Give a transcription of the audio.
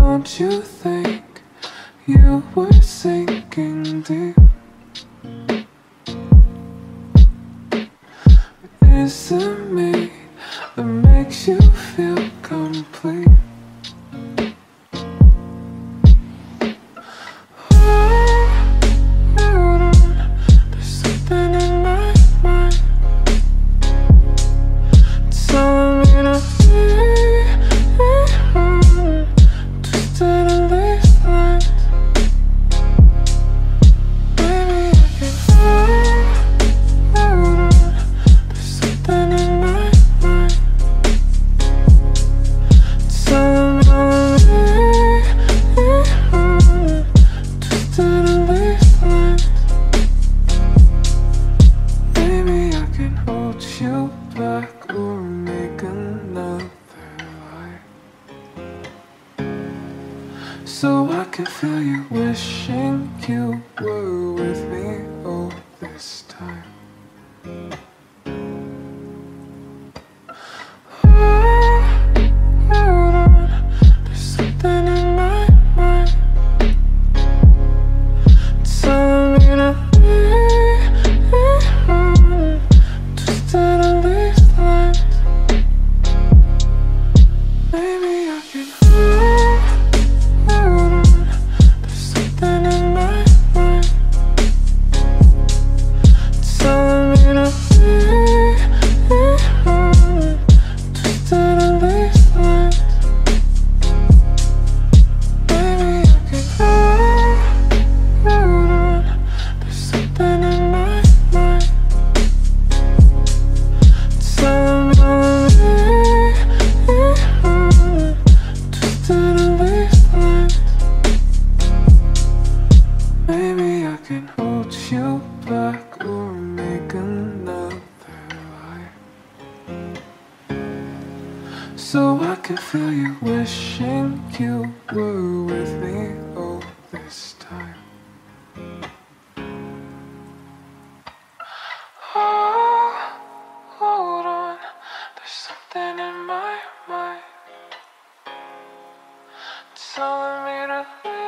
Don't you think you were sinking deep? Is it me that makes you feel complete? There's something in my mind telling me to leave on, twisted in these lines. Maybe I can hold on. There's something in my mind telling me to leave on, twisted in these lines. Maybe I can hold you back or make another lie, so I can feel you wishing you were with me all this time. Hold on, there's something in my mind telling me to leave on, twisted in these lines. Maybe I can hold on. There's something in my mind telling me to leave on, twisted in these lines. Maybe I can hold on. There's something in my mind telling me to leave on, twisted in these lines. Maybe I can hold you back or make another lie, so I can feel you wishing you were with me all this time. Oh, hold on, there's something in my mind telling me to leave